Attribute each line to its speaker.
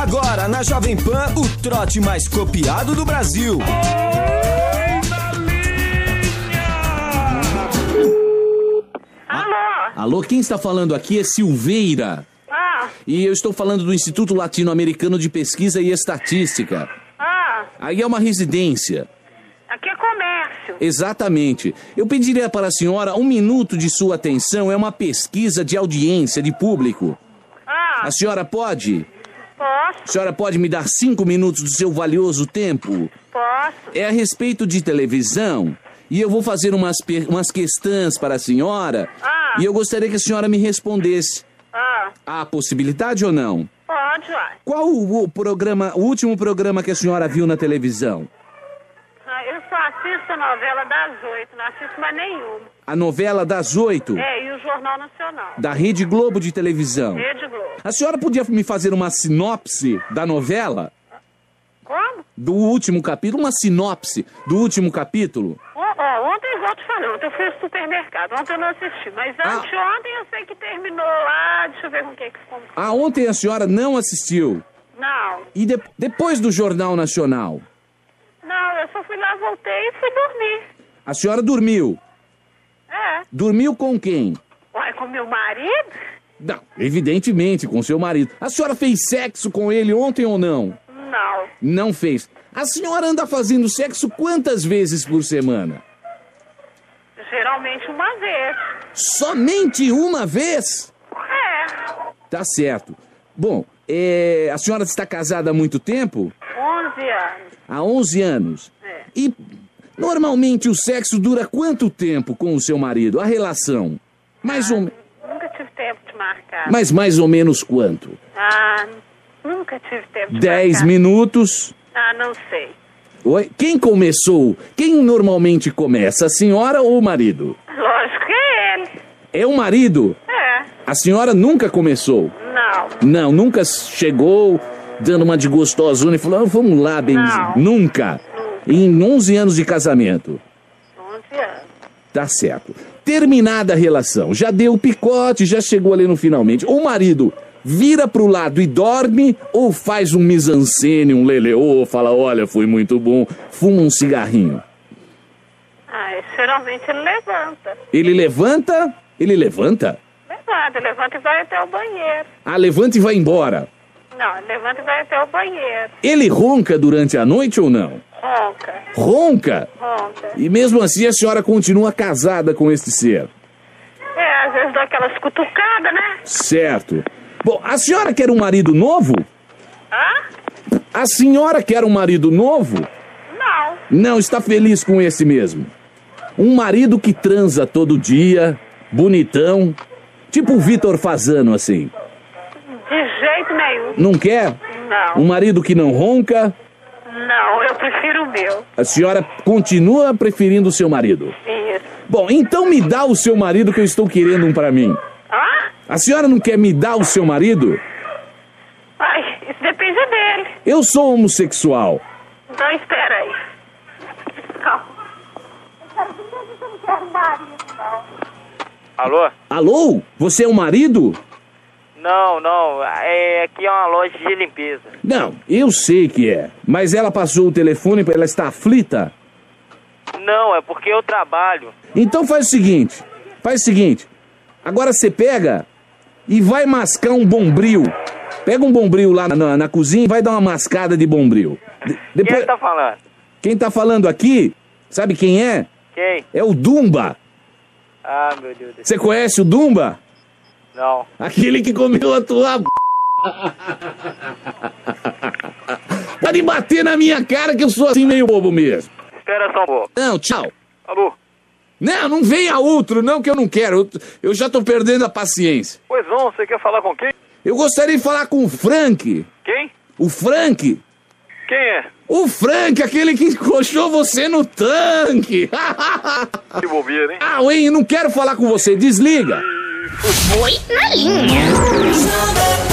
Speaker 1: Agora na Jovem Pan, o trote mais copiado do Brasil.
Speaker 2: Alô, quem está falando aqui é Silveira. E eu estou falando do Instituto Latino-Americano de Pesquisa e Estatística. Aí é uma residência.
Speaker 3: Aqui é comércio.
Speaker 2: Exatamente. Eu pediria para a senhora 1 minuto de sua atenção. É uma pesquisa de audiência, de público. A senhora pode?
Speaker 3: Posso.
Speaker 2: A senhora pode me dar 5 minutos do seu valioso tempo?
Speaker 3: Posso.
Speaker 2: É a respeito de televisão. E eu vou fazer umas questões para a senhora. E eu gostaria que a senhora me respondesse. Há possibilidade ou não?
Speaker 3: Pode, uai.
Speaker 2: Qual o último programa que a senhora viu na televisão?
Speaker 3: Eu só assisto a novela das 8, não assisto mais nenhuma.
Speaker 2: A novela das 8?
Speaker 3: E o Jornal Nacional.
Speaker 2: Da Rede Globo de televisão.
Speaker 3: Rede Globo.
Speaker 2: A senhora podia me fazer uma sinopse da novela?
Speaker 3: Como?
Speaker 2: Do último capítulo, uma sinopse do último capítulo?
Speaker 3: Ontem, igual eu te falei, ontem eu fui ao supermercado, ontem eu não assisti, mas anteontem eu sei que terminou lá, deixa eu ver com o que ficou.
Speaker 2: Ontem a senhora não assistiu?
Speaker 3: Não.
Speaker 2: E depois do Jornal Nacional?
Speaker 3: Não, eu só fui lá, voltei e fui dormir.
Speaker 2: A senhora dormiu? Dormiu com quem?
Speaker 3: Uai, com meu marido?
Speaker 2: Não, evidentemente, com seu marido. A senhora fez sexo com ele ontem ou não?
Speaker 3: Não.
Speaker 2: Não fez. A senhora anda fazendo sexo quantas vezes por semana?
Speaker 3: Geralmente uma vez.
Speaker 2: Somente uma vez? Tá certo. Bom, a senhora está casada há muito tempo?
Speaker 3: 11 anos.
Speaker 2: Há 11 anos? E normalmente o sexo dura quanto tempo com o seu marido? A relação?
Speaker 3: Nunca tive tempo de marcar.
Speaker 2: Mas mais ou menos quanto?
Speaker 3: Nunca tive tempo de
Speaker 2: 10
Speaker 3: marcar.
Speaker 2: minutos?
Speaker 3: Não sei.
Speaker 2: Oi? Quem começou? Quem normalmente começa? A senhora ou o marido?
Speaker 3: Lógico que é ele.
Speaker 2: É o marido? A senhora nunca começou?
Speaker 3: Não.
Speaker 2: Não, nunca chegou dando uma de gostosona e falou, vamos lá, benzinho. Nunca? Em 11 anos de casamento?
Speaker 3: 11 anos.
Speaker 2: Tá certo. Terminada a relação, já deu o picote, já chegou ali no finalmente. O marido vira pro lado e dorme ou faz um mise-en-scène, um leleô, fala, olha, foi muito bom, fuma um cigarrinho?
Speaker 3: Geralmente ele levanta.
Speaker 2: Ele levanta? Ele levanta?
Speaker 3: Levanta e vai até o banheiro.
Speaker 2: Levanta e vai embora?
Speaker 3: Não, ele levanta e vai até o banheiro.
Speaker 2: Ele ronca durante a noite ou não?
Speaker 3: Ronca.
Speaker 2: Ronca?
Speaker 3: Ronca.
Speaker 2: E mesmo assim a senhora continua casada com este ser?
Speaker 3: Às vezes dá aquelas cutucadas, né?
Speaker 2: Certo. Bom, a senhora quer um marido novo? A senhora quer um marido novo?
Speaker 3: Não.
Speaker 2: Não, está feliz com esse mesmo? Um marido que transa todo dia, bonitão, tipo o Vitor Fasano, assim.
Speaker 3: De jeito nenhum.
Speaker 2: Não quer?
Speaker 3: Não.
Speaker 2: Um marido que não ronca?
Speaker 3: Não, eu prefiro o meu.
Speaker 2: A senhora continua preferindo o seu marido?
Speaker 3: Isso.
Speaker 2: Bom, então me dá o seu marido que eu estou querendo um pra mim. A senhora não quer me dar o seu marido?
Speaker 3: Isso depende dele.
Speaker 2: Eu sou homossexual.
Speaker 3: Então espera aí. Calma. Eu não quero marido, não.
Speaker 4: Alô?
Speaker 2: Alô? Você é o marido?
Speaker 4: Não. Aqui é uma loja de limpeza.
Speaker 2: Não, eu sei que é. Mas ela passou o telefone, ela está aflita?
Speaker 4: Não, é porque eu trabalho.
Speaker 2: Então faz o seguinte. Agora você pega e vai mascar um bombril. Pega um bombril lá na cozinha e vai dar uma mascada de bombril.
Speaker 4: Quem tá falando?
Speaker 2: Quem tá falando aqui, sabe quem é?
Speaker 4: Quem?
Speaker 2: É o Dumba.
Speaker 4: Meu Deus.
Speaker 2: Você conhece o Dumba?
Speaker 4: Não.
Speaker 2: Aquele que comeu a tua... Pode bater na minha cara que eu sou assim meio bobo mesmo.
Speaker 4: Espera só um pouco.
Speaker 2: Não, tchau.
Speaker 4: Alô?
Speaker 2: Não venha outro, não, que eu não quero. Eu já tô perdendo a paciência.
Speaker 4: Pois não, você quer falar com quem?
Speaker 2: Eu gostaria de falar com o Frank.
Speaker 4: Quem?
Speaker 2: O Frank.
Speaker 4: Quem é?
Speaker 2: O Frank, aquele que encoxou você no tanque.
Speaker 4: Que bobeira, hein?
Speaker 2: Eu não quero falar com você, desliga.
Speaker 5: Foi na linha.